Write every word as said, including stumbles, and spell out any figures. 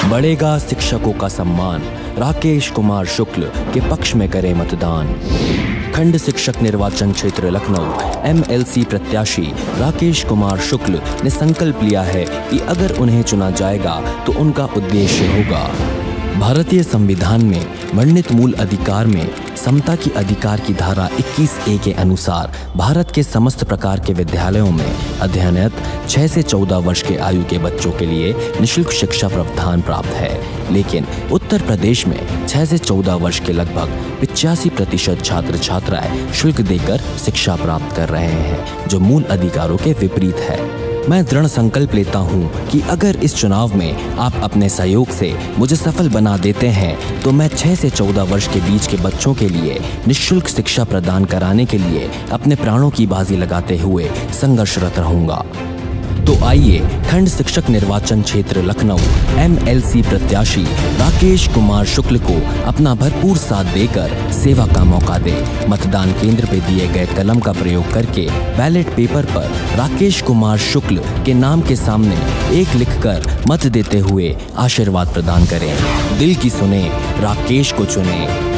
बढ़ेगा शिक्षकों का सम्मान, राकेश कुमार शुक्ल के पक्ष में करें मतदान। खंड शिक्षक निर्वाचन क्षेत्र लखनऊ एमएलसी प्रत्याशी राकेश कुमार शुक्ल ने संकल्प लिया है कि अगर उन्हें चुना जाएगा तो उनका उद्देश्य होगा भारतीय संविधान में वर्णित मूल अधिकार में समता की अधिकार की धारा इक्कीस ए के अनुसार भारत के समस्त प्रकार के विद्यालयों में अध्ययनरत छह से चौदह वर्ष के आयु के बच्चों के लिए निःशुल्क शिक्षा प्रावधान प्राप्त है। लेकिन उत्तर प्रदेश में छह से चौदह वर्ष के लगभग पिचासी प्रतिशत छात्र छात्राएं शुल्क देकर शिक्षा प्राप्त कर रहे हैं, जो मूल अधिकारों के विपरीत है। मैं दृढ़ संकल्प लेता हूं कि अगर इस चुनाव में आप अपने सहयोग से मुझे सफल बना देते हैं तो मैं छह से चौदह वर्ष के बीच के बच्चों के लिए निःशुल्क शिक्षा प्रदान कराने के लिए अपने प्राणों की बाजी लगाते हुए संघर्षरत रहूंगा। तो आइए खंड शिक्षक निर्वाचन क्षेत्र लखनऊ एमएलसी प्रत्याशी राकेश कुमार शुक्ल को अपना भरपूर साथ देकर सेवा का मौका दे। मतदान केंद्र पे दिए गए कलम का प्रयोग करके बैलेट पेपर पर राकेश कुमार शुक्ल के नाम के सामने एक लिखकर मत देते हुए आशीर्वाद प्रदान करें। दिल की सुने, राकेश को चुने।